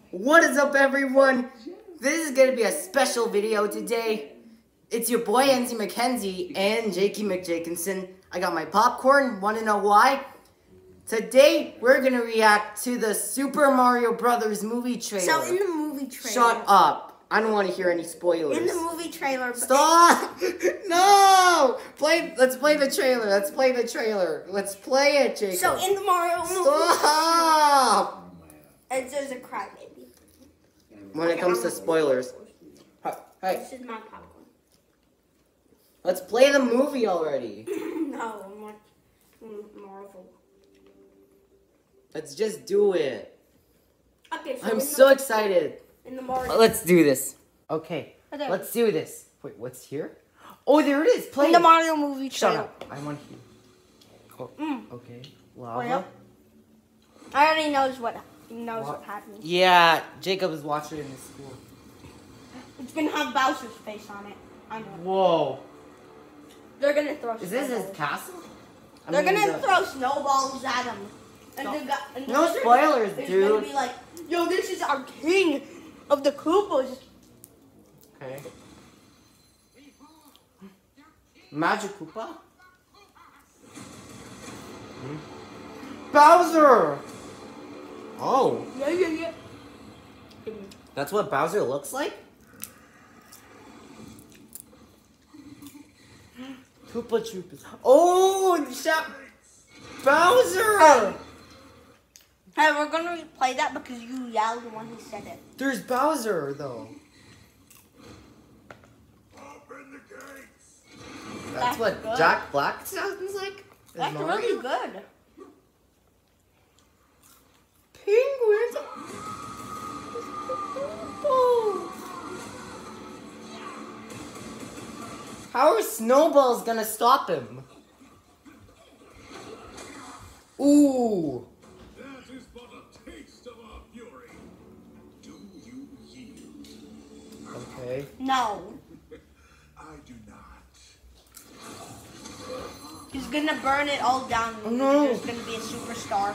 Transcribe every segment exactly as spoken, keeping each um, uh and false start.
What is up, everyone? This is gonna be a special video today. It's your boy Enzy McKenzie and Jakey McJakinson. I got my popcorn. Want to know why? Today we're gonna react to the Super Mario Brothers movie trailer. So in the movie trailer. Shut up! I don't want to hear any spoilers. In the movie trailer. Stop! No! Play. Let's play the trailer. Let's play the trailer. Let's play it, Jacob. So in the Mario movie. Stop! It's just a crybaby. When it comes to spoilers. Hey. This is my popcorn. Let's play the movie already. No, I'm watching Marvel. Let's just do it. Okay, so I'm in so the, excited. In the Mario. Let's do this. Okay, Okay. let's do this. Wait, what's here? Oh, there it is. Play. In the Mario movie Shut trailer. up. I want you. Oh, Mm. okay. Lava. Wait up. I already knows what knows What? what happened. Yeah, Jacob is watching it in his school. It's gonna have Bowser's face on it. I know. Whoa. They're gonna throw. Is this his snowballs. castle? I They're mean, gonna the- throw snowballs at him. And No. the guy, and the No wizard spoilers, is dude. gonna be like, yo, this is our king of the Koopas. Okay. Magic Koopa? Hmm? Bowser! Oh. Yeah, yeah, yeah. That's what Bowser looks like? Koopa Troopas. Oh, shut Bowser! Hey, we're gonna replay that because you yelled when he said it. There's Bowser, though. Open the gates. That's, That's what good. Jack Black sounds like? Is That's Mario? really good. Penguins. Oh. How are snowballs gonna stop him? Ooh. That is but a taste of our fury. Do you yield? Okay. No. I do not. He's gonna burn it all down. Oh, no. He's gonna be a superstar.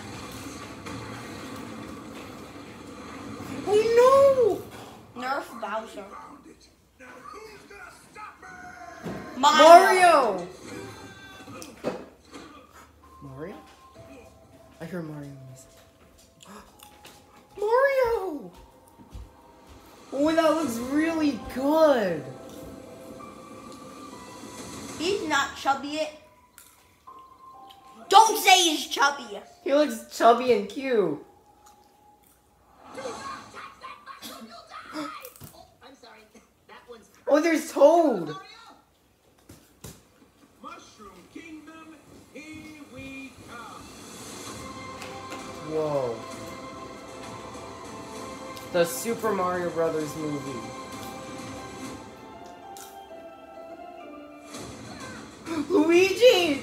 Oh Nerf Bowser. Found it. Now who's gonna stop me? no! Mario. Mario! Mario? I hear Mario music. Mario! Oh, that looks really good. He's not chubby yet. Don't say he's chubby. He looks chubby and cute. Oh, there's Toad. Mushroom Kingdom, here we come. Whoa. The Super Mario Brothers movie. Luigi!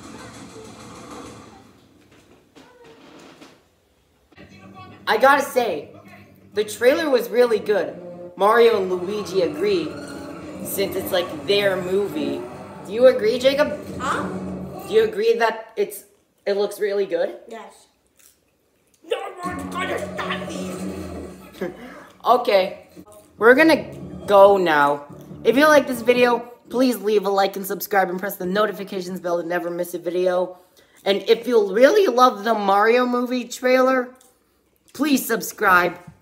I gotta say, the trailer was really good. Mario and Luigi agree, since it's like their movie. Do you agree, Jacob? Huh? Do you agree that it's it looks really good? Yes. No one's gonna stop me. Okay, we're gonna go now. If you like this video, please leave a like and subscribe and press the notifications bell to never miss a video. And if you really love the Mario movie trailer, please subscribe.